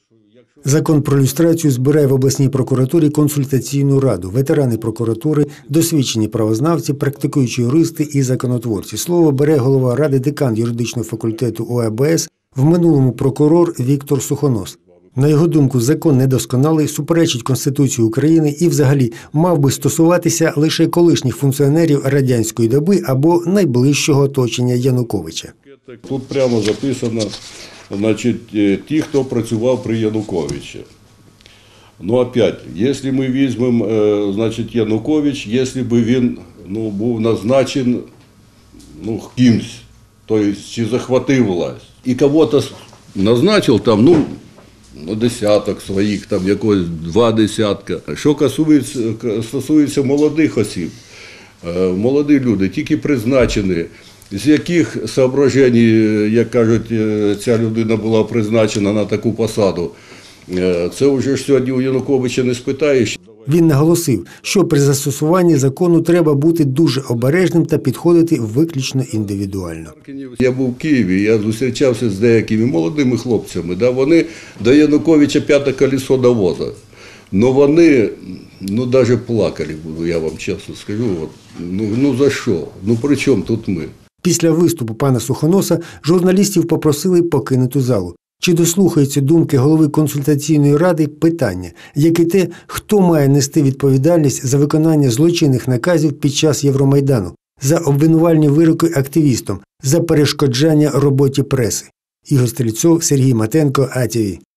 Закон про люстрацію збирає в обласній прокуратурі консультаційну раду. Ветерани прокуратури, досвідчені правознавці, практикуючі юристи і законотворці. Слово бере голова ради, декан юридичного факультету ОАБС, в минулому прокурор Віктор Сухонос. На його думку, закон недосконалий, суперечить Конституції України і взагалі мав би стосуватися лише колишніх функціонерів радянської доби або найближчого оточення Януковича. Тут прямо записано, значить, ті, хто працював при Януковичі. Ну, опять, якщо ми візьмемо, значить, Янукович, якщо б він був назначений кимсь, тобто, чи захватив власть, і кого-то назначив там, десяток своїх, там якогось 2 десятка. Що стосується молодих осіб, молоді люди тільки призначені, з яких соображень, як кажуть, ця людина була призначена на таку посаду, це вже ж сьогодні у Януковича не спитаєш. Він наголосив, що при застосуванні закону треба бути дуже обережним та підходити виключно індивідуально. Я був в Києві, я зустрічався з деякими молодими хлопцями, вони до Януковича 5-те колесо до воза. Но вони, навіть плакали, я вам чесно скажу, за що? При чому тут ми? Після виступу пана Сухоноса журналістів попросили покинути залу. Чи дослухаються думки голови консультаційної ради – питання, як і те, хто має нести відповідальність за виконання злочинних наказів під час Євромайдану, за обвинувальні вироки активістам, за перешкоджання роботі преси. Ігор Стрільцов, Сергій Матенко, АТВ.